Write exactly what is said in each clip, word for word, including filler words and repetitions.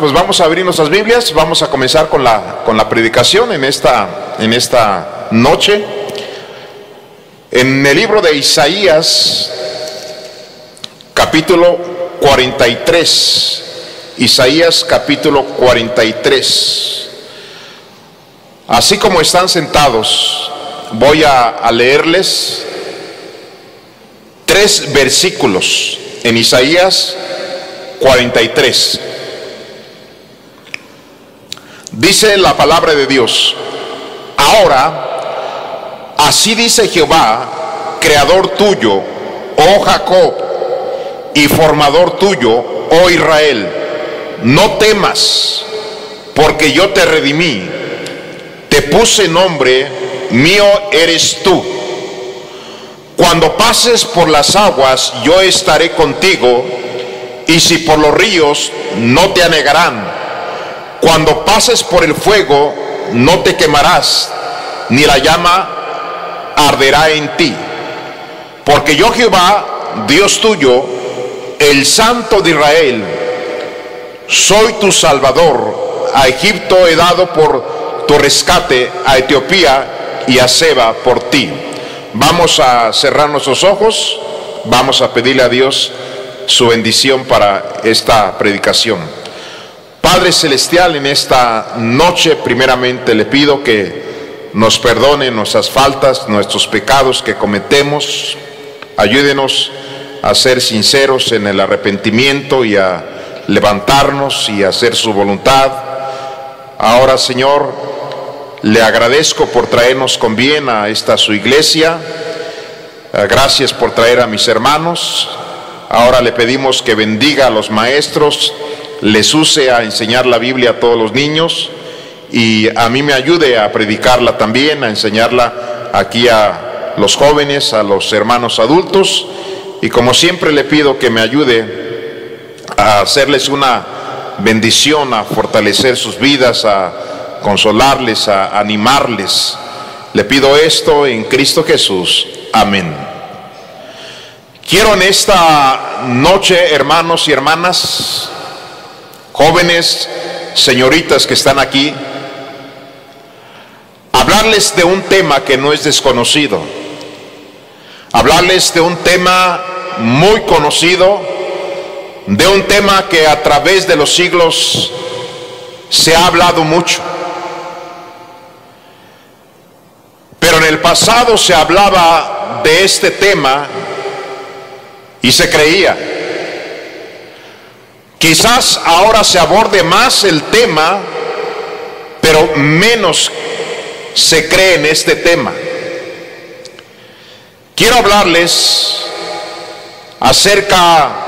pues vamos a abrir nuestras Biblias, vamos a comenzar con la, con la predicación en esta, en esta noche. En el libro de Isaías, capítulo cuarenta y tres, Isaías capítulo cuarenta y tres. Así como están sentados, voy a, a leerles tres versículos en Isaías cuarenta y tres. Dice la palabra de Dios: ahora, así dice Jehová, creador tuyo, oh Jacob, y formador tuyo, oh Israel, no temas, porque yo te redimí, te puse nombre, mío eres tú. Cuando pases por las aguas, yo estaré contigo, y si por los ríos, no te anegarán. Cuando pases por el fuego, no te quemarás, ni la llama arderá en ti. Porque yo, Jehová, Dios tuyo, el Santo de Israel, soy tu Salvador. A Egipto he dado por tu rescate, a Etiopía y a Seba por ti. Vamos a cerrar nuestros ojos, vamos a pedirle a Dios su bendición para esta predicación. Padre Celestial, en esta noche primeramente le pido que nos perdone nuestras faltas, nuestros pecados que cometemos. Ayúdenos a ser sinceros en el arrepentimiento y a levantarnos y a hacer su voluntad. Ahora, Señor, le agradezco por traernos con bien a esta su iglesia. Gracias por traer a mis hermanos. Ahora le pedimos que bendiga a los maestros, les use a enseñar la Biblia a todos los niños y a mí me ayude a predicarla también, a enseñarla aquí a los jóvenes, a los hermanos adultos. Y como siempre le pido que me ayude a hacerles una bendición, a fortalecer sus vidas, a consolarles, a animarles. Le pido esto en Cristo Jesús. Amén. Quiero en esta noche, hermanos y hermanas, jóvenes, señoritas que están aquí, hablarles de un tema que no es desconocido, hablarles de un tema muy conocido, de un tema que a través de los siglos se ha hablado mucho. Pero en el pasado se hablaba de este tema y se creía. Quizás ahora se aborde más el tema, pero menos se cree en este tema. Quiero hablarles acerca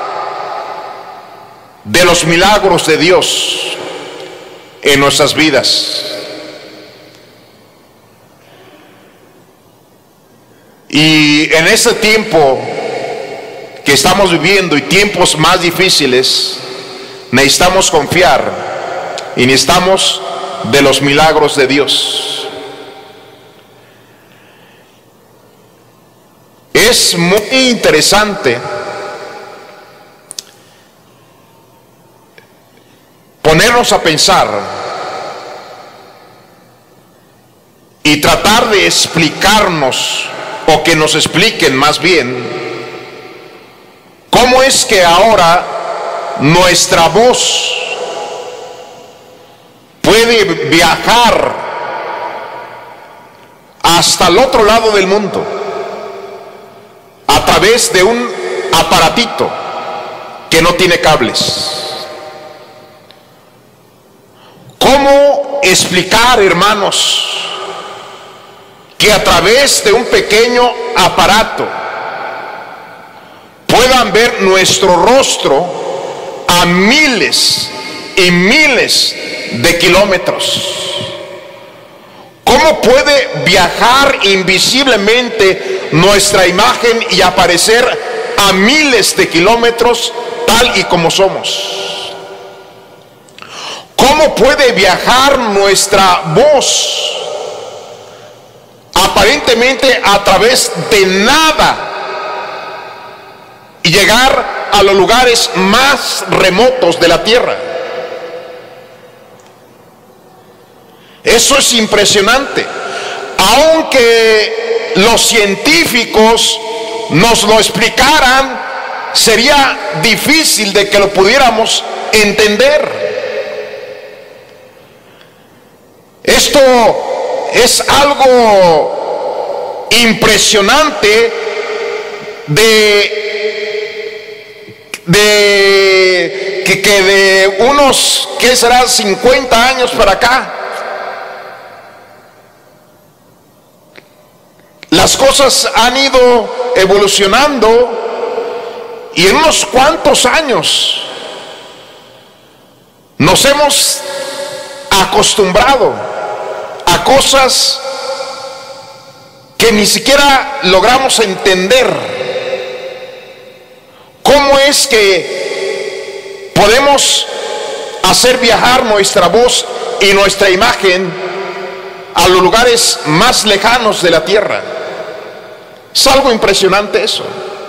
de los milagros de Dios en nuestras vidas. Y en este tiempo que estamos viviendo y tiempos más difíciles, necesitamos confiar y necesitamos de los milagros de Dios. Es muy interesante ponernos a pensar y tratar de explicarnos, o que nos expliquen más bien, cómo es que ahora nuestra voz puede viajar hasta el otro lado del mundo a través de un aparatito que no tiene cables. ¿Cómo explicar, hermanos, que a través de un pequeño aparato puedan ver nuestro rostro a miles y miles de kilómetros? ¿Cómo puede viajar invisiblemente nuestra imagen y aparecer a miles de kilómetros tal y como somos? ¿Cómo puede viajar nuestra voz aparentemente a través de nada y llegar a los lugares más remotos de la tierra? Eso es impresionante. Aunque los científicos nos lo explicaran, sería difícil de que lo pudiéramos entender. Esto es algo impresionante de, de que, que de unos, ¿qué será? cincuenta años para acá, las cosas han ido evolucionando y en unos cuantos años nos hemos acostumbrado a cosas que ni siquiera logramos entender. ¿Cómo es que podemos hacer viajar nuestra voz y nuestra imagen a los lugares más lejanos de la tierra? Es algo impresionante eso.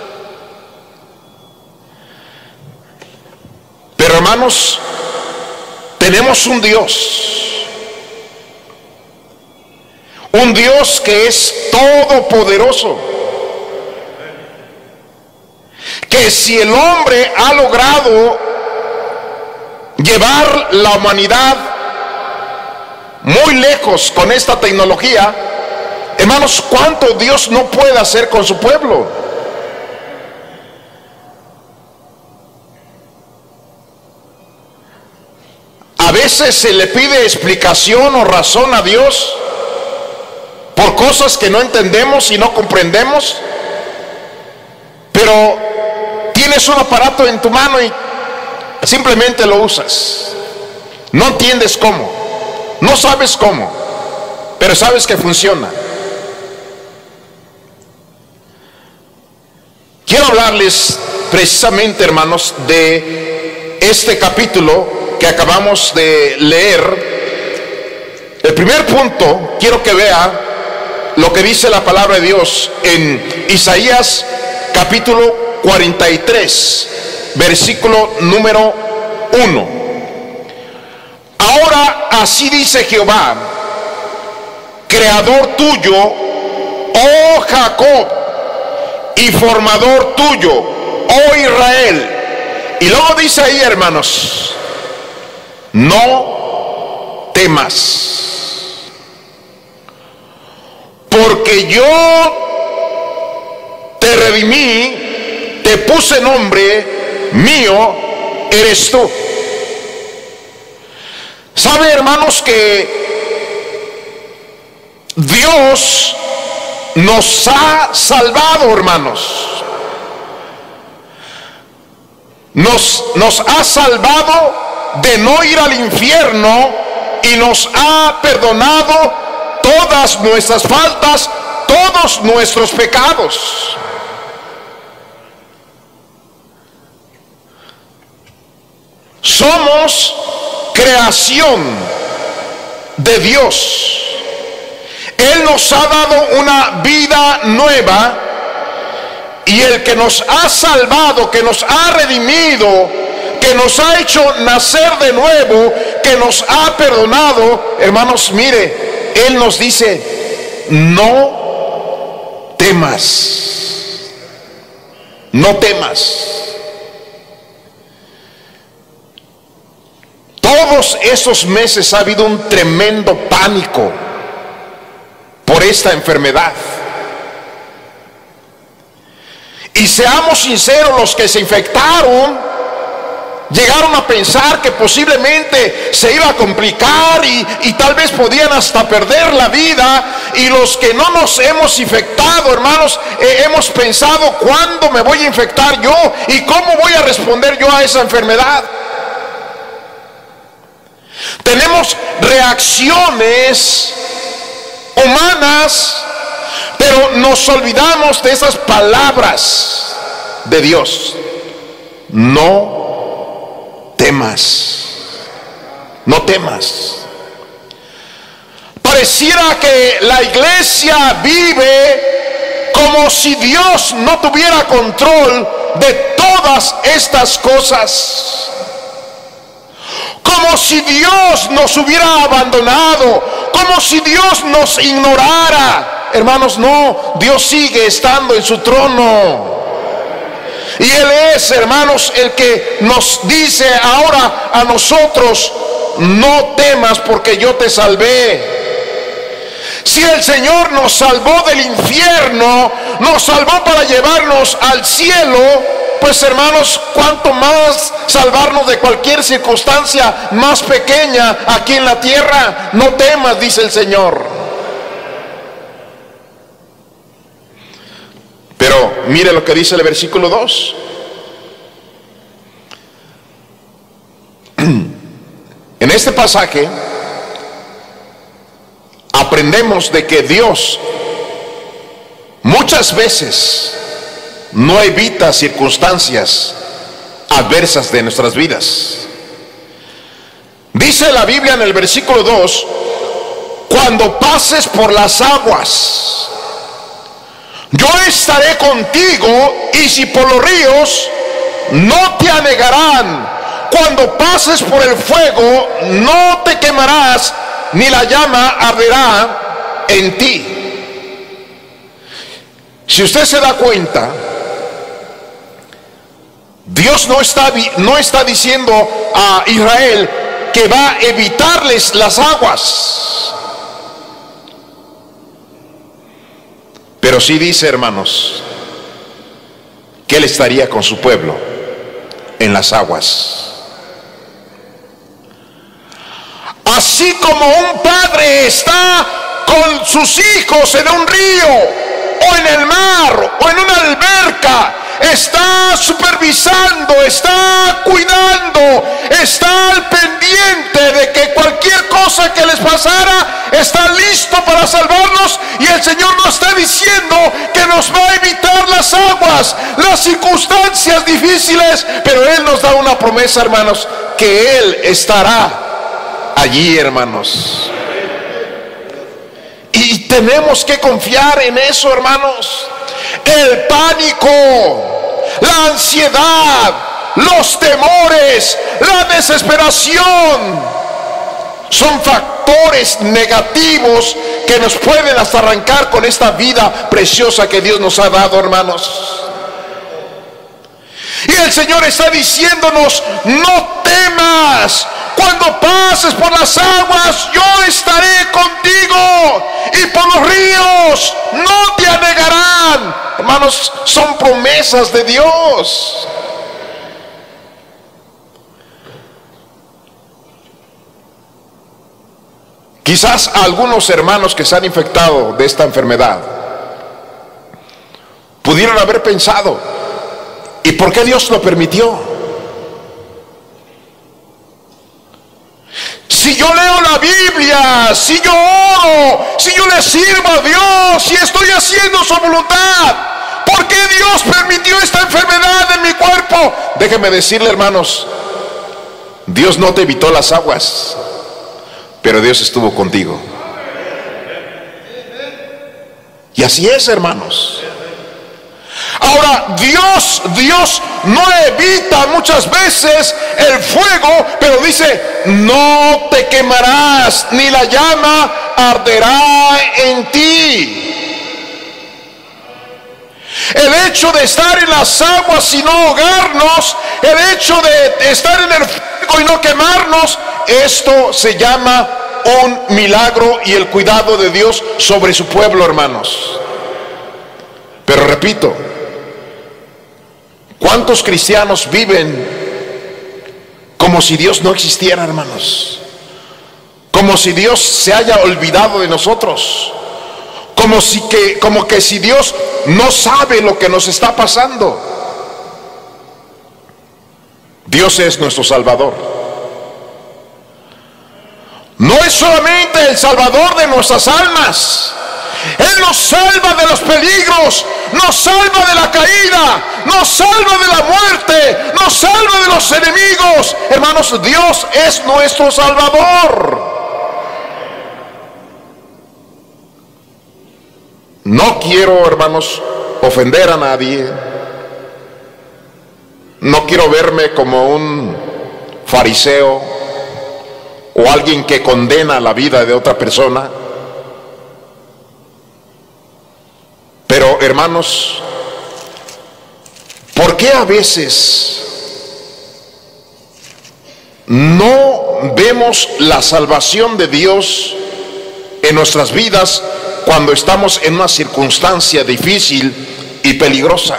Pero hermanos, tenemos un Dios, un Dios que es todopoderoso, que si el hombre ha logrado llevar la humanidad muy lejos con esta tecnología, hermanos, ¿cuánto Dios no puede hacer con su pueblo? A veces se le pide explicación o razón a Dios por cosas que no entendemos y no comprendemos, pero tienes un aparato en tu mano y simplemente lo usas. No entiendes cómo, no sabes cómo, pero sabes que funciona. Quiero hablarles precisamente, hermanos, de este capítulo que acabamos de leer. El primer punto, quiero que vea lo que dice la palabra de Dios en Isaías capítulo cuarenta y tres, versículo número uno. Ahora así dice Jehová, creador tuyo, oh Jacob, y formador tuyo, oh Israel. Y luego dice ahí, hermanos, no temas, porque yo te redimí, te puse nombre, mío eres tú. ¿Sabe, hermanos, que Dios nos ha salvado, hermanos? Nos, nos ha salvado de no ir al infierno y nos ha perdonado todas nuestras faltas, todos nuestros pecados. Somos creación de Dios. Él nos ha dado una vida nueva, y el que nos ha salvado, que nos ha redimido, que nos ha hecho nacer de nuevo, que nos ha perdonado, hermanos, mire, Él nos dice, no temas, no temas. Todos esos meses ha habido un tremendo pánico por esta enfermedad. Y seamos sinceros, los que se infectaron llegaron a pensar que posiblemente se iba a complicar y, y tal vez podían hasta perder la vida. Y los que no nos hemos infectado, hermanos, eh, hemos pensado, ¿cuándo me voy a infectar yo? ¿Y cómo voy a responder yo a esa enfermedad? Tenemos reacciones humanas, pero nos olvidamos de esas palabras de Dios. No temas, no temas. Pareciera que la iglesia vive como si Dios no tuviera control de todas estas cosas, como si Dios nos hubiera abandonado, como si Dios nos ignorara. Hermanos, no, Dios sigue estando en su trono. Y Él es, hermanos, el que nos dice ahora a nosotros: no temas porque yo te salvé. Si el Señor nos salvó del infierno, nos salvó para llevarnos al cielo, pues hermanos, cuánto más salvarnos de cualquier circunstancia más pequeña aquí en la tierra. No temas, dice el Señor. Pero mire lo que dice el versículo dos. En este pasaje aprendemos de que Dios muchas veces no evita circunstancias adversas de nuestras vidas. Dice la Biblia en el versículo dos: cuando pases por las aguas, yo estaré contigo, y si por los ríos, no te anegarán. Cuando pases por el fuego, no te quemarás, ni la llama arderá en ti. Si usted se da cuenta, Dios no está, no está diciendo a Israel que va a evitarles las aguas, pero sí dice, hermanos, que Él estaría con su pueblo en las aguas. Así como un padre está con sus hijos en un río, o en el mar, o en una alberca, está supervisando, está cuidando, está al pendiente de que cualquier cosa que les pasara, está listo para salvarnos. Y el Señor nos está diciendo que nos va a evitar las aguas, las circunstancias difíciles, pero Él nos da una promesa, hermanos, que Él estará allí, hermanos. Y tenemos que confiar en eso, hermanos. El pánico, la ansiedad, los temores, la desesperación son factores negativos que nos pueden hasta arrancar con esta vida preciosa que Dios nos ha dado, hermanos. Y el Señor está diciéndonos: no temas. Cuando pases por las aguas, yo estaré contigo, y por los ríos no te anegarán. Hermanos, son promesas de Dios. Quizás algunos hermanos que se han infectado de esta enfermedad pudieron haber pensado: ¿y por qué Dios lo permitió? Si yo leo la Biblia, si yo oro, si yo le sirvo a Dios, si estoy haciendo su voluntad, ¿por qué Dios permitió esta enfermedad en mi cuerpo? Déjeme decirle, hermanos, Dios no te evitó las aguas, pero Dios estuvo contigo. Y así es, hermanos. Ahora, Dios, Dios no evita muchas veces el fuego, pero dice: no te quemarás, ni la llama arderá en ti. El hecho de estar en las aguas y no ahogarnos, el hecho de estar en el fuego y no quemarnos, esto se llama un milagro y el cuidado de Dios sobre su pueblo, hermanos. Pero repito, ¿cuántos cristianos viven como si Dios no existiera, hermanos? Como si Dios se haya olvidado de nosotros, como si que, como que si Dios no sabe lo que nos está pasando. Dios es nuestro Salvador. No es solamente el Salvador de nuestras almas. Él nos salva de los peligros, nos salva de la caída, nos salva de la muerte, nos salva de los enemigos. Hermanos, Dios es nuestro Salvador. No quiero, hermanos, ofender a nadie. No quiero verme como un fariseo o o alguien que condena la vida de otra persona. Pero hermanos, ¿por qué a veces no vemos la salvación de Dios en nuestras vidas cuando estamos en una circunstancia difícil y peligrosa?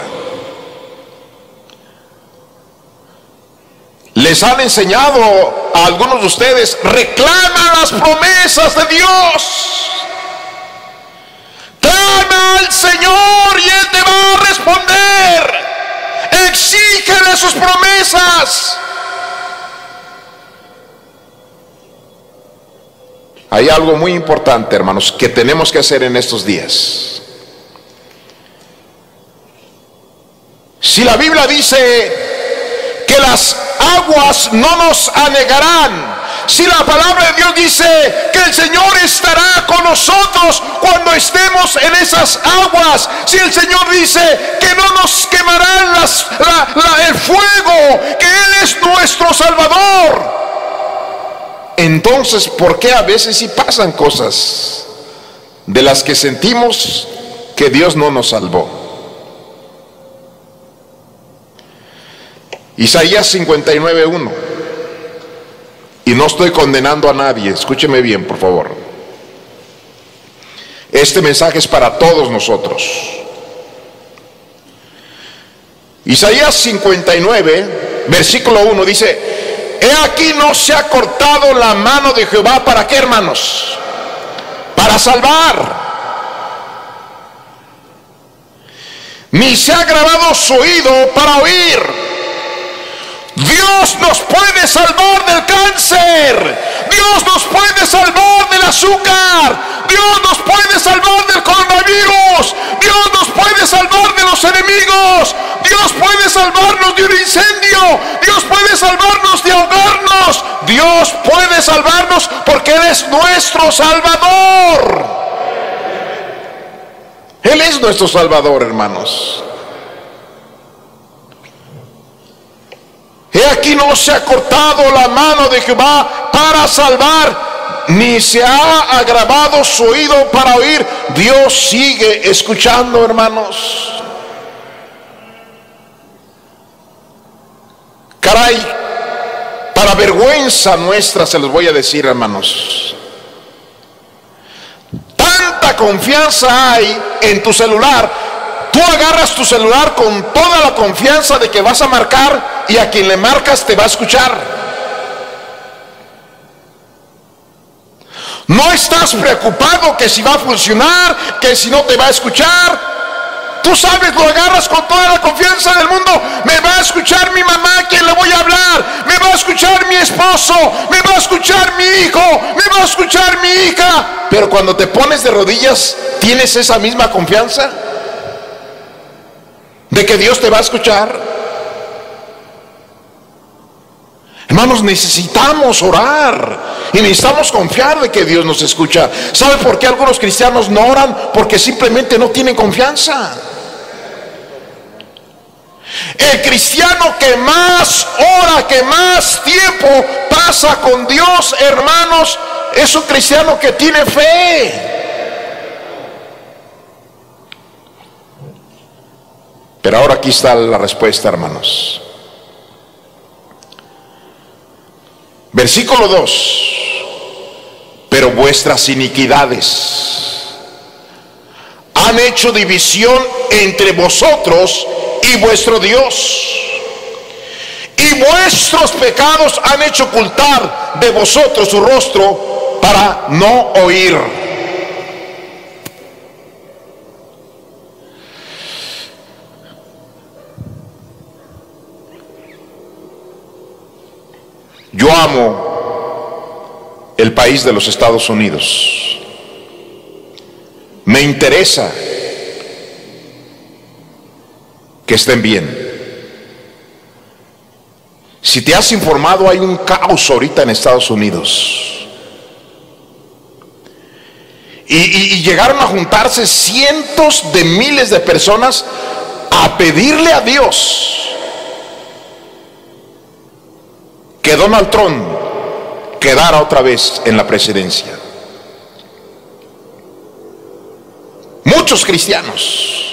Les han enseñado a algunos de ustedes: reclama las promesas de Dios, clama al Señor y Él te va a responder, exígele sus promesas. Hay algo muy importante, hermanos, que tenemos que hacer en estos días. Si la Biblia dice que las aguas no nos anegarán, si la palabra de Dios dice que el Señor estará con nosotros cuando estemos en esas aguas, si el Señor dice que no nos quemarán las, la, la, el fuego, que Él es nuestro Salvador, entonces, ¿por qué a veces sí pasan cosas de las que sentimos que Dios no nos salvó? Isaías cincuenta y nueve uno. Y no estoy condenando a nadie, escúcheme bien, por favor. Este mensaje es para todos nosotros. Isaías cincuenta y nueve, versículo uno dice: he aquí no se ha cortado la mano de Jehová. ¿Para qué, hermanos? Para salvar. Ni se ha grabado su oído para oír. Dios nos puede salvar del cáncer. Dios nos puede salvar del azúcar. Dios nos puede salvar del coronavirus. Dios nos puede salvar de los enemigos. Dios puede salvarnos de un incendio. Dios puede salvarnos de ahogarnos. Dios puede salvarnos porque Él es nuestro Salvador. Él es nuestro Salvador, hermanos. He aquí no se ha cortado la mano de Jehová para salvar, ni se ha agravado su oído para oír. Dios sigue escuchando, hermanos. Caray, para vergüenza nuestra se los voy a decir, hermanos. Tanta confianza hay en tu celular. Tú agarras tu celular con toda la confianza de que vas a marcar y a quien le marcas te va a escuchar. No estás preocupado que si va a funcionar, que si no te va a escuchar. Tú sabes, lo agarras con toda la confianza del mundo. Me va a escuchar mi mamá, a quien le voy a hablar. Me va a escuchar mi esposo. Me va a escuchar mi hijo. Me va a escuchar mi hija. Pero cuando te pones de rodillas, ¿tienes esa misma confianza de que Dios te va a escuchar? Hermanos, necesitamos orar y necesitamos confiar de que Dios nos escucha. ¿Sabe por qué algunos cristianos no oran? Porque simplemente no tienen confianza. El cristiano que más ora, que más tiempo pasa con Dios, hermanos, es un cristiano que tiene fe. Pero ahora aquí está la respuesta, hermanos. Versículo dos. Pero vuestras iniquidades han hecho división entre vosotros y vuestro Dios, y vuestros pecados han hecho ocultar de vosotros su rostro para no oír. Yo amo el país de los Estados Unidos. Me interesa que estén bien. Si te has informado, hay un caos ahorita en Estados Unidos. Y, y, y llegaron a juntarse cientos de miles de personas a pedirle a Dios que Donald Trump quedara otra vez en la presidencia. Muchos cristianos.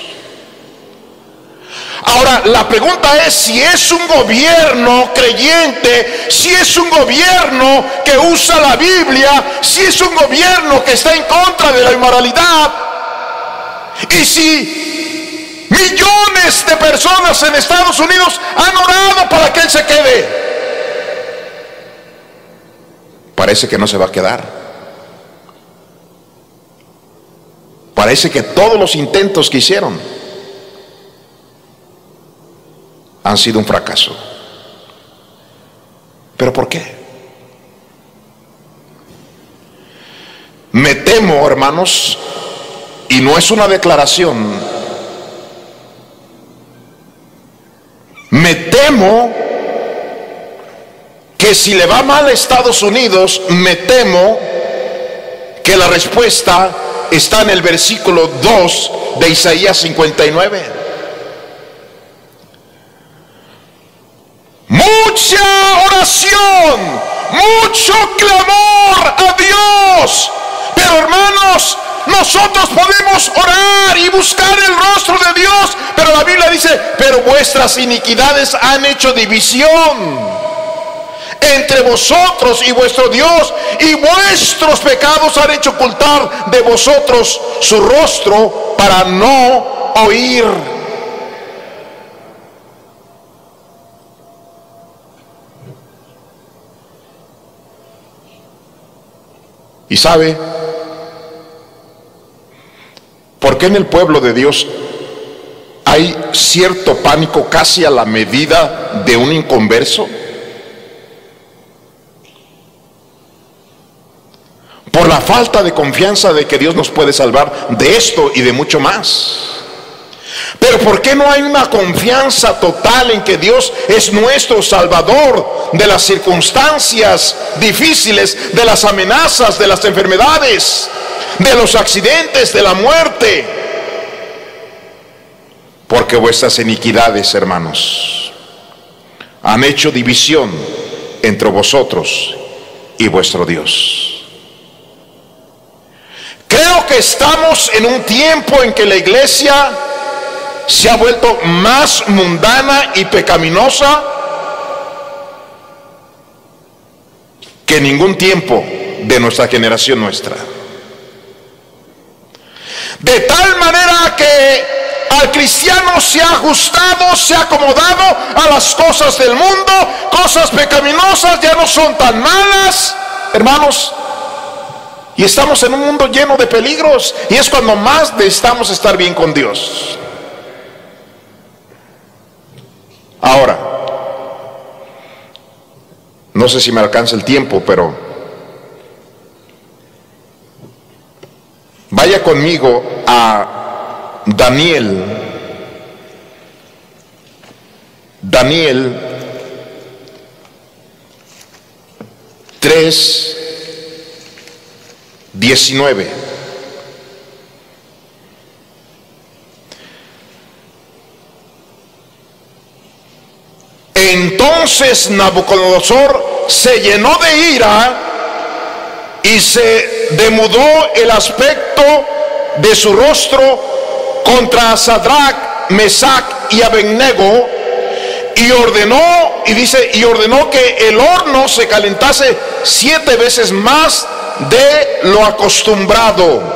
Ahora, la pregunta es si es un gobierno creyente, si es un gobierno que usa la Biblia, si es un gobierno que está en contra de la inmoralidad, y si millones de personas en Estados Unidos han orado para que él se quede. Parece que no se va a quedar. Parece que todos los intentos que hicieron han sido un fracaso. ¿Pero por qué? Me temo, hermanos, y no es una declaración, me temo que si le va mal a Estados Unidos, me temo que la respuesta está en el versículo dos de Isaías cincuenta y nueve. Mucha oración, mucho clamor a Dios. Pero hermanos, nosotros podemos orar y buscar el rostro de Dios, pero la Biblia dice, pero vuestras iniquidades han hecho división entre vosotros y vuestro Dios, y vuestros pecados han hecho ocultar de vosotros su rostro para no oír. ¿Y sabe por qué en el pueblo de Dios hay cierto pánico casi a la medida de un inconverso? Por la falta de confianza de que Dios nos puede salvar de esto y de mucho más. Pero ¿por qué no hay una confianza total en que Dios es nuestro Salvador de las circunstancias difíciles, de las amenazas, de las enfermedades, de los accidentes, de la muerte? Porque vuestras iniquidades, hermanos, han hecho división entre vosotros y vuestro Dios. Creo que estamos en un tiempo en que la iglesia se ha vuelto más mundana y pecaminosa que ningún tiempo de nuestra generación nuestra. De tal manera que al cristiano se ha ajustado, se ha acomodado a las cosas del mundo, cosas pecaminosas ya no son tan malas, hermanos. Y estamos en un mundo lleno de peligros, y es cuando más necesitamos estar bien con Dios. Ahora, no sé si me alcanza el tiempo, pero vaya conmigo a Daniel, Daniel tres, diecinueve. Entonces Nabucodonosor se llenó de ira y se demudó el aspecto de su rostro contra Sadrach, Mesach y Abednego, y ordenó, y dice, y ordenó que el horno se calentase siete veces más de lo acostumbrado.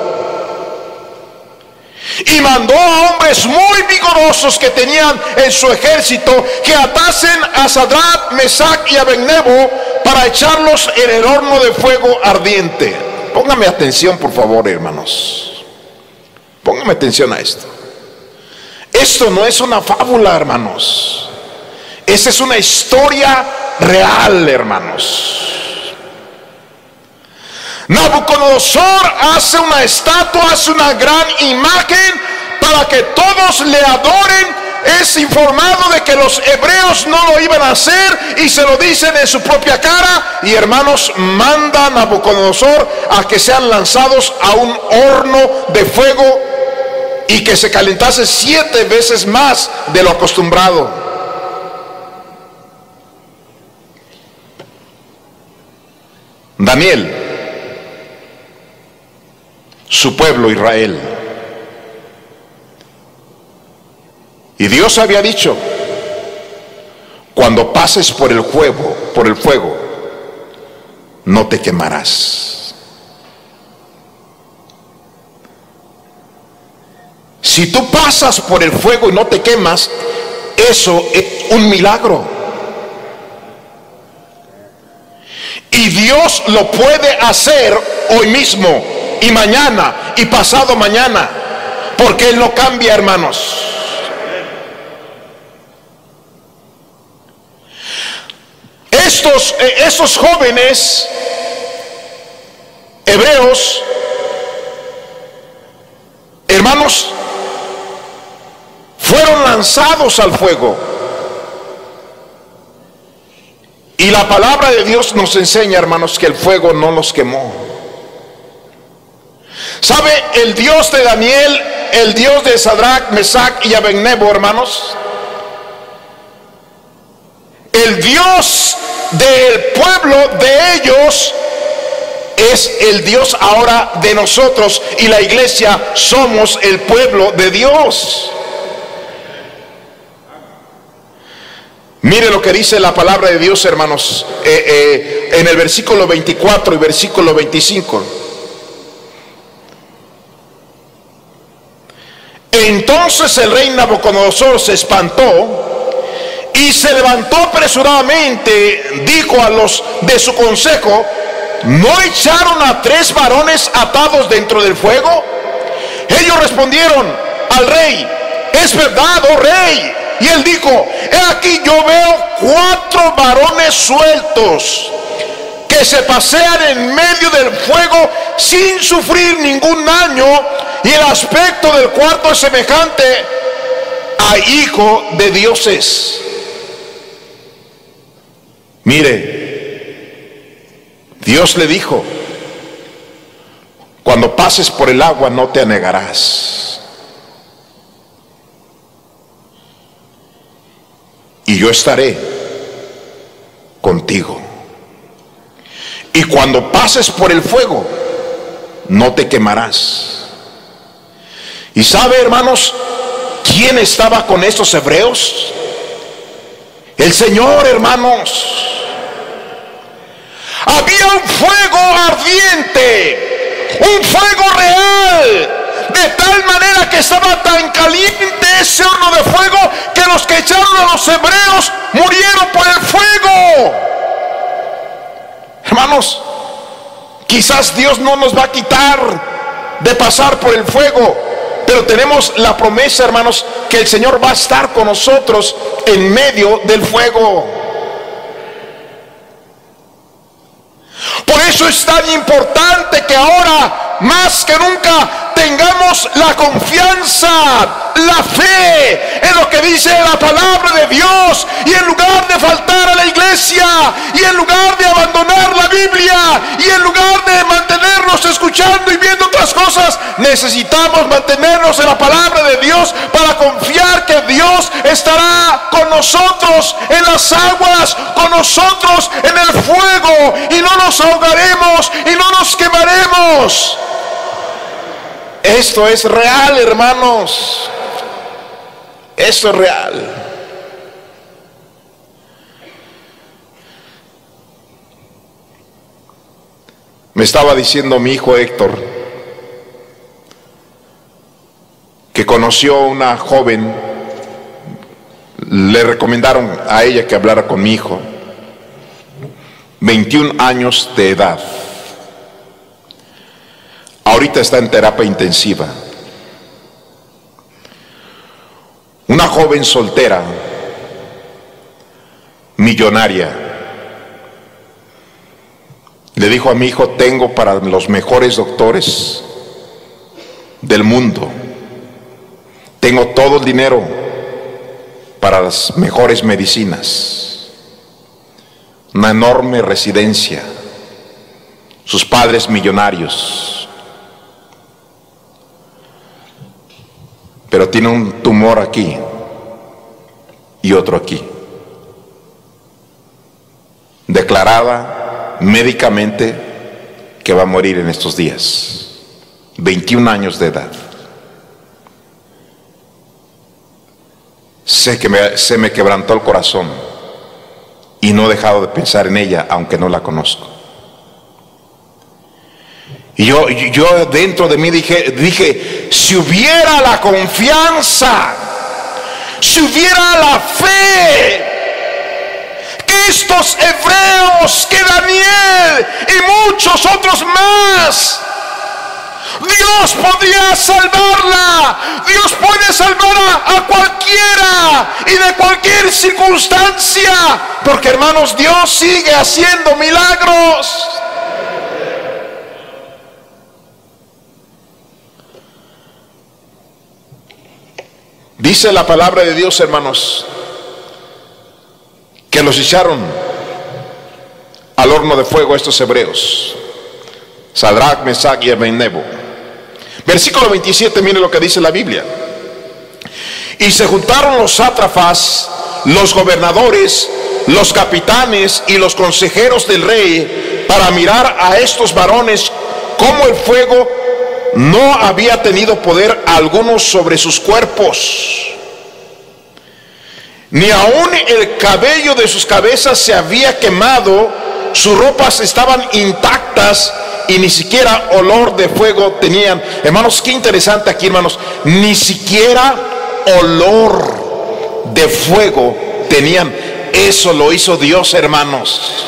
Y mandó a hombres muy vigorosos que tenían en su ejército que atasen a Sadrach, Mesach y Abednego para echarlos en el horno de fuego ardiente. Póngame atención, por favor, hermanos. Póngame atención a esto. Esto no es una fábula, hermanos. Esta es una historia real, hermanos. Nabucodonosor hace una estatua, hace una gran imagen para que todos le adoren. Es informado de que los hebreos no lo iban a hacer y se lo dicen en su propia cara. Y hermanos, manda a Nabucodonosor a que sean lanzados a un horno de fuego y que se calentase siete veces más de lo acostumbrado. Daniel, su pueblo Israel. Y Dios había dicho: cuando pases por el fuego, por el fuego, no te quemarás. Si tú pasas por el fuego y no te quemas, eso es un milagro. Y Dios lo puede hacer hoy mismo, y mañana, y pasado mañana, porque Él no cambia, hermanos. Estos, estos jóvenes hebreos, hermanos, fueron lanzados al fuego. Y la palabra de Dios nos enseña, hermanos, que el fuego no los quemó. ¿Sabe? El Dios de Daniel, el Dios de Sadrach, Mesach y Abednego, hermanos, el Dios del pueblo de ellos es el Dios ahora de nosotros, y la iglesia somos el pueblo de Dios. Mire lo que dice la palabra de Dios, hermanos, eh, eh, en el versículo veinticuatro y versículo veinticinco. Entonces el rey Nabucodonosor se espantó y se levantó apresuradamente, dijo a los de su consejo: ¿no echaron a tres varones atados dentro del fuego? Ellos respondieron al rey: es verdad, oh rey. Y él dijo: he aquí, yo veo cuatro varones sueltos que se pasean en medio del fuego sin sufrir ningún daño, y el aspecto del cuarto es semejante a hijo de dioses. Mire, Dios le dijo: cuando pases por el agua no te anegarás, y yo estaré contigo. Y cuando pases por el fuego no te quemarás. ¿Y sabe, hermanos, quién estaba con estos hebreos? El Señor, hermanos. Había un fuego ardiente, un fuego real, de tal manera que estaba tan caliente ese horno de fuego que los que echaron a los hebreos murieron por el fuego. Hermanos, quizás Dios no nos va a quitar de pasar por el fuego, pero tenemos la promesa, hermanos, que el Señor va a estar con nosotros en medio del fuego. Por eso es tan importante que ahora más que nunca tengamos la confianza, la fe en lo que dice la palabra de Dios, y en lugar de faltar a la iglesia, y en lugar de abandonar la Biblia, y en lugar de mantenernos escuchando y viendo otras cosas, necesitamos mantenernos en la palabra de Dios para confiar que Dios estará con nosotros en las aguas, con nosotros en el fuego, y no nos ahogaremos y no nos quemaremos. Esto es real, hermanos. Esto es real. Me estaba diciendo mi hijo Héctor que conoció a una joven, le recomendaron a ella que hablara con mi hijo, veintiún años de edad. Ahorita está en terapia intensiva. Una joven soltera, millonaria, le dijo a mi hijo: tengo para los mejores doctores del mundo, tengo todo el dinero para las mejores medicinas, una enorme residencia, sus padres millonarios, pero tiene un tumor aquí y otro aquí. Declarada médicamente que va a morir en estos días, veintiún años de edad. Sé que me, se me quebrantó el corazón y no he dejado de pensar en ella, aunque no la conozco. Y yo, yo dentro de mí dije, dije, si hubiera la confianza, si hubiera la fe, que estos hebreos, que Daniel y muchos otros más, Dios podría salvarla. Dios puede salvar a, a cualquiera y de cualquier circunstancia, porque hermanos, Dios sigue haciendo milagros. Dice la palabra de Dios, hermanos, que los echaron al horno de fuego estos hebreos, Sadrach, Mesach y Abednego. Versículo veintisiete, mire lo que dice la Biblia. Y se juntaron los sátrapas, los gobernadores, los capitanes y los consejeros del rey para mirar a estos varones, cómo el fuego no había tenido poder alguno sobre sus cuerpos, ni aun el cabello de sus cabezas se había quemado, sus ropas estaban intactas y ni siquiera olor de fuego tenían. Hermanos, qué interesante aquí, hermanos, ni siquiera olor de fuego tenían. Eso lo hizo Dios, hermanos.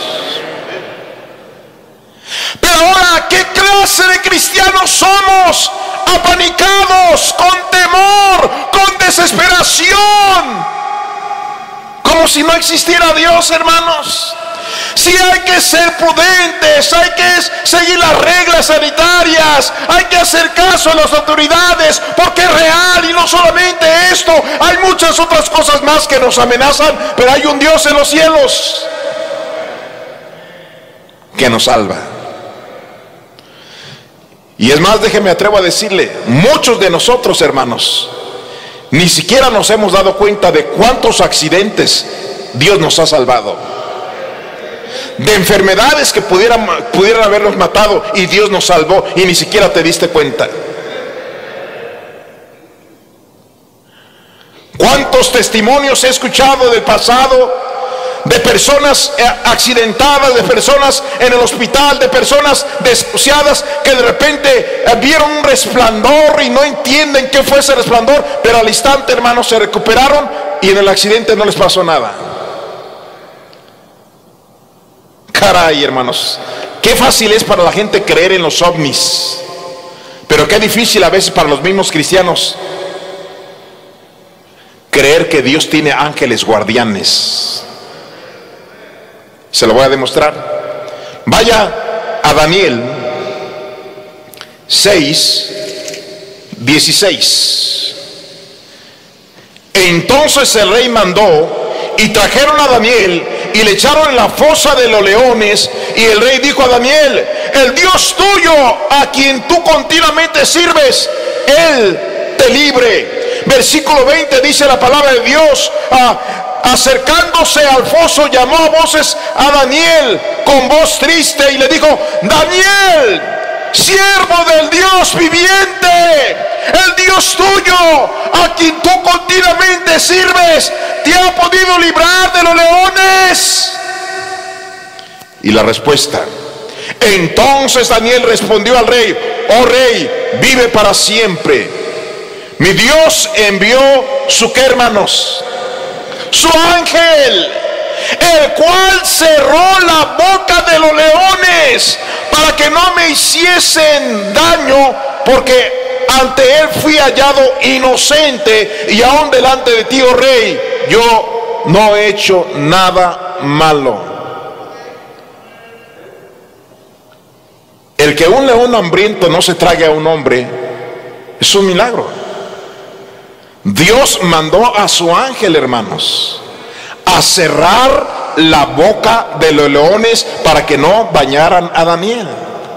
Pero ahora, ¿qué clase de cristianos somos? Apanicados, con temor, con desesperación, como si no existiera Dios, hermanos. Si hay que ser prudentes, hay que seguir las reglas sanitarias, hay que hacer caso a las autoridades, porque es real. Y no solamente esto, hay muchas otras cosas más que nos amenazan, pero hay un Dios en los cielos que nos salva. Y es más, déjeme atrevo a decirle, muchos de nosotros, hermanos, ni siquiera nos hemos dado cuenta de cuántos accidentes Dios nos ha salvado, de enfermedades que pudieran, pudieran habernos matado y Dios nos salvó y ni siquiera te diste cuenta. ¿Cuántos testimonios he escuchado del pasado? De personas accidentadas, de personas en el hospital, de personas desahuciadas que de repente vieron un resplandor y no entienden qué fue ese resplandor, pero al instante, hermanos, se recuperaron y en el accidente no les pasó nada. Caray, hermanos, qué fácil es para la gente creer en los ovnis, pero qué difícil a veces para los mismos cristianos creer que Dios tiene ángeles guardianes. Se lo voy a demostrar. Vaya a Daniel seis, dieciséis. Entonces el rey mandó y trajeron a Daniel y le echaron en la fosa de los leones. Y el rey dijo a Daniel: el Dios tuyo, a quien tú continuamente sirves, Él te libre. Versículo veinte dice la palabra de Dios: a acercándose al foso, llamó a voces a Daniel con voz triste y le dijo: Daniel, siervo del Dios viviente, el Dios tuyo, a quien tú continuamente sirves, ¿te ha podido librar de los leones? Y la respuesta: entonces Daniel respondió al rey: oh rey, vive para siempre. Mi Dios envió su qué, hermanos, su ángel, el cual cerró la boca de los leones para que no me hiciesen daño, porque ante él fui hallado inocente, y aún delante de ti, oh rey, yo no he hecho nada malo. El que un león hambriento no se trague a un hombre es un milagro. Dios mandó a su ángel, hermanos, a cerrar la boca de los leones para que no dañaran a Daniel.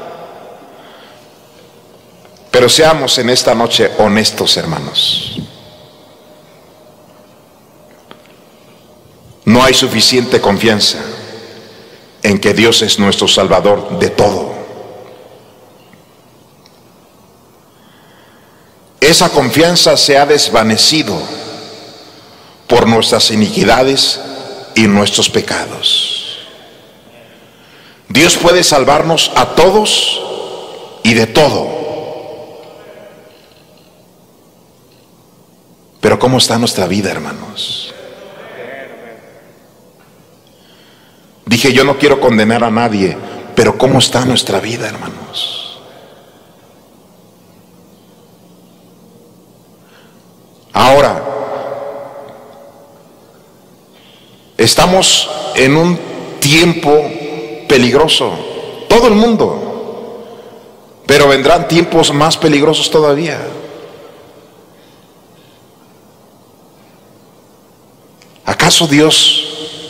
Pero seamos en esta noche honestos, hermanos. No hay suficiente confianza en que Dios es nuestro Salvador de todo. esa confianza se ha desvanecido por nuestras iniquidades y nuestros pecados. Dios puede salvarnos a todos y de todo. Pero ¿cómo está nuestra vida, hermanos? Dije, yo no quiero condenar a nadie, pero ¿cómo está nuestra vida, hermanos? Ahora, estamos en un tiempo peligroso, todo el mundo, pero vendrán tiempos más peligrosos todavía. ¿Acaso Dios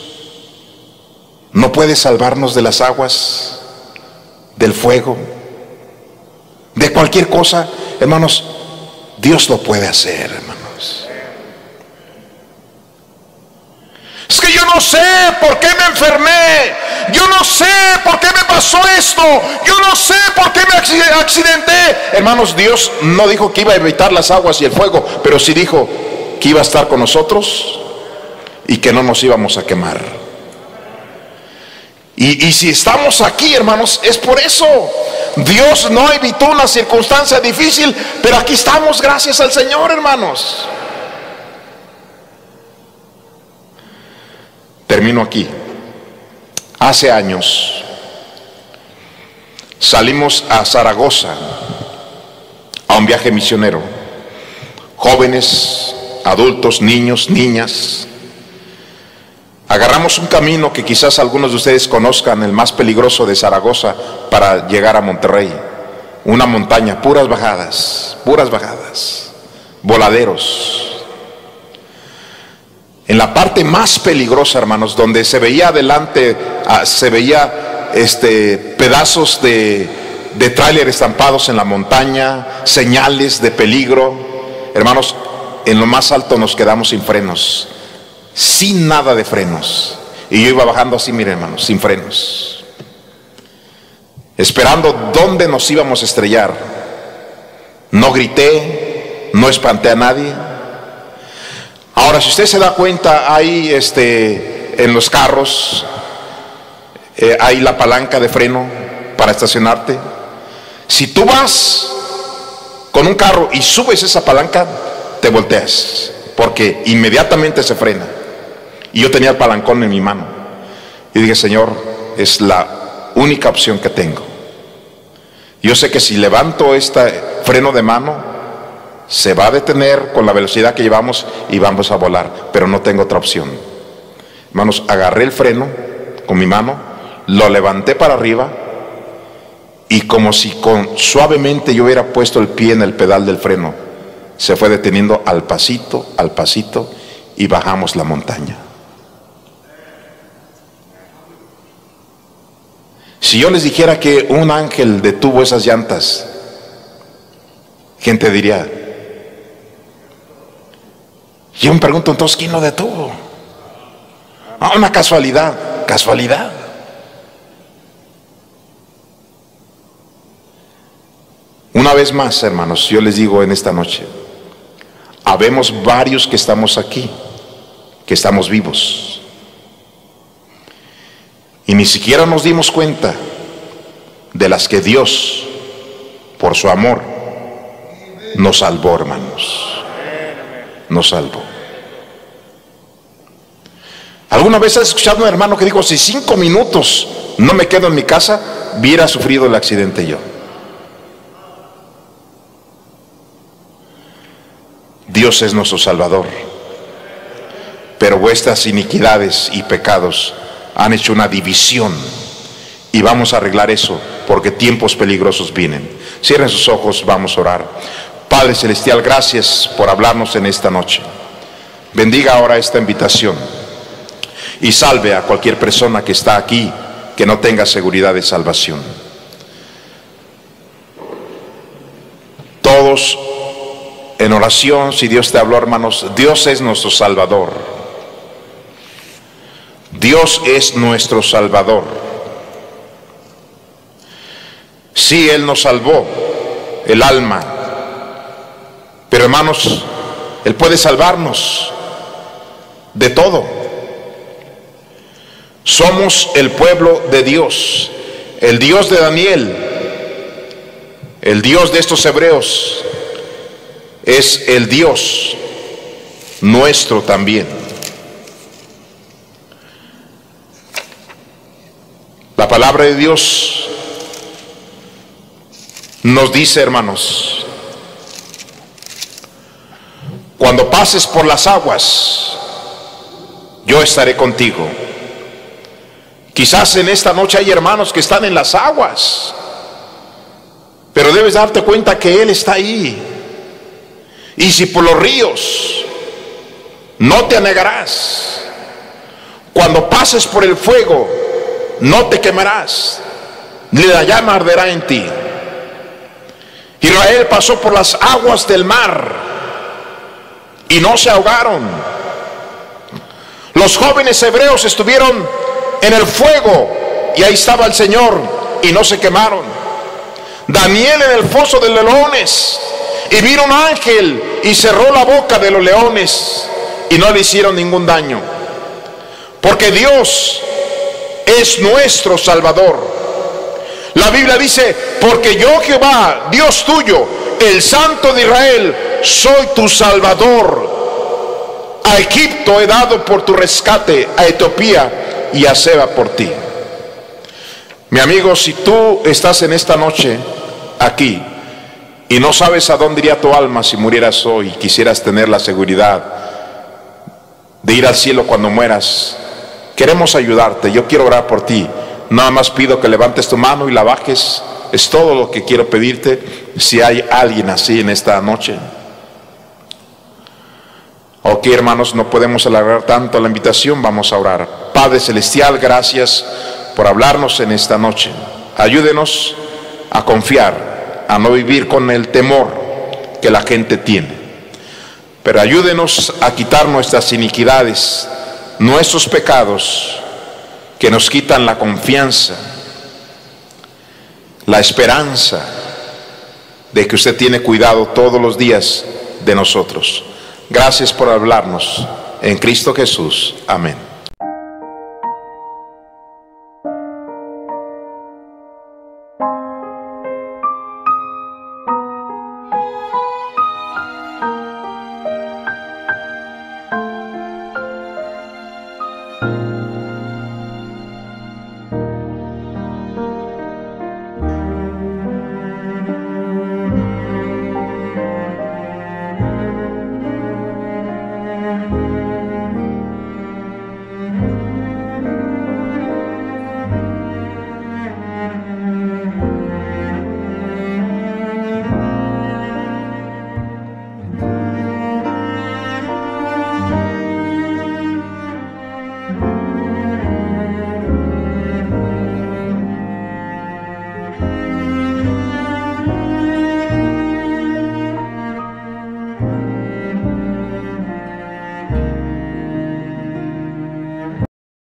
no puede salvarnos de las aguas, del fuego, de cualquier cosa? Hermanos, Dios lo puede hacer, hermanos. Es que yo no sé por qué me enfermé, yo no sé por qué me pasó esto, yo no sé por qué me accidenté. Hermanos, Dios no dijo que iba a evitar las aguas y el fuego, pero sí dijo que iba a estar con nosotros y que no nos íbamos a quemar. Y, y si estamos aquí, hermanos, es por eso. Dios no evitó una circunstancia difícil, pero aquí estamos gracias al Señor, hermanos. Termino aquí. Hace años salimos a Zaragoza a un viaje misionero. Jóvenes, adultos, niños, niñas. Agarramos un camino que quizás algunos de ustedes conozcan, el más peligroso de Zaragoza, para llegar a Monterrey. Una montaña, puras bajadas, puras bajadas, voladeros. En la parte más peligrosa, hermanos, donde se veía adelante, se veía este, pedazos de, de tráiler estampados en la montaña, señales de peligro. Hermanos, en lo más alto nos quedamos sin frenos, sin nada de frenos, y yo iba bajando así, mire, hermanos, sin frenos, esperando dónde nos íbamos a estrellar. No grité, no espanté a nadie. Ahora, si usted se da cuenta, hay este, en los carros, eh, hay la palanca de freno para estacionarte. Si tú vas con un carro y subes esa palanca, te volteas, porque inmediatamente se frena. Y yo tenía el palancón en mi mano y dije, Señor, es la única opción que tengo. Yo sé que si levanto este freno de mano, se va a detener con la velocidad que llevamos y vamos a volar, pero no tengo otra opción. Hermanos, agarré el freno con mi mano, lo levanté para arriba, y como si con, suavemente yo hubiera puesto el pie en el pedal del freno, se fue deteniendo al pasito, al pasito, y bajamos la montaña. Si yo les dijera que un ángel detuvo esas llantas, gente diría, yo me pregunto entonces, ¿quién lo detuvo? Ah, una casualidad, casualidad. Una vez más, hermanos, yo les digo en esta noche, habemos varios que estamos aquí, que estamos vivos, y ni siquiera nos dimos cuenta de las que Dios, por su amor, nos salvó, hermanos. Nos salvó. ¿Alguna vez has escuchado a un hermano que dijo, si cinco minutos no me quedo en mi casa, hubiera sufrido el accidente yo? Dios es nuestro Salvador, pero vuestras iniquidades y pecados han hecho una división, y vamos a arreglar eso, porque tiempos peligrosos vienen. Cierren sus ojos, vamos a orar. Padre Celestial, gracias por hablarnos en esta noche. Bendiga ahora esta invitación y salve a cualquier persona que está aquí que no tenga seguridad de salvación. Todos en oración, si Dios te habló, hermanos, Dios es nuestro Salvador. Dios es nuestro Salvador. Sí, Él nos salvó el alma, Pero hermanos, Él puede salvarnos de todo. Somos el pueblo de Dios. El Dios de Daniel, el Dios de estos hebreos, es el Dios nuestro también. La palabra de Dios nos dice, hermanos, cuando pases por las aguas, yo estaré contigo. Quizás en esta noche hay hermanos que están en las aguas, pero debes darte cuenta que Él está ahí. Y si por los ríos, no te anegarás. Cuando pases por el fuego, no te quemarás, ni la llama arderá en ti. Israel pasó por las aguas del mar y no se ahogaron. Los jóvenes hebreos estuvieron en el fuego y ahí estaba el Señor y no se quemaron. Daniel en el foso de los leones, y vino un ángel y cerró la boca de los leones y no le hicieron ningún daño, porque Dios es nuestro Salvador. La Biblia dice: porque yo, Jehová, Dios tuyo, el Santo de Israel, soy tu Salvador. A Egipto he dado por tu rescate, a Etiopía y a Seba por ti. Mi amigo, si tú estás en esta noche aquí y no sabes a dónde iría tu alma si murieras hoy, quisieras tener la seguridad de ir al cielo cuando mueras, queremos ayudarte. Yo quiero orar por ti. Nada más pido que levantes tu mano y la bajes. Es todo lo que quiero pedirte. Si hay alguien así en esta noche. Ok, hermanos, no podemos alargar tanto la invitación, vamos a orar. Padre Celestial, gracias por hablarnos en esta noche. Ayúdenos a confiar, a no vivir con el temor que la gente tiene. Pero ayúdenos a quitar nuestras iniquidades, nuestros pecados, que nos quitan la confianza, la esperanza de que usted tiene cuidado todos los días de nosotros. Gracias por hablarnos. En Cristo Jesús. Amén.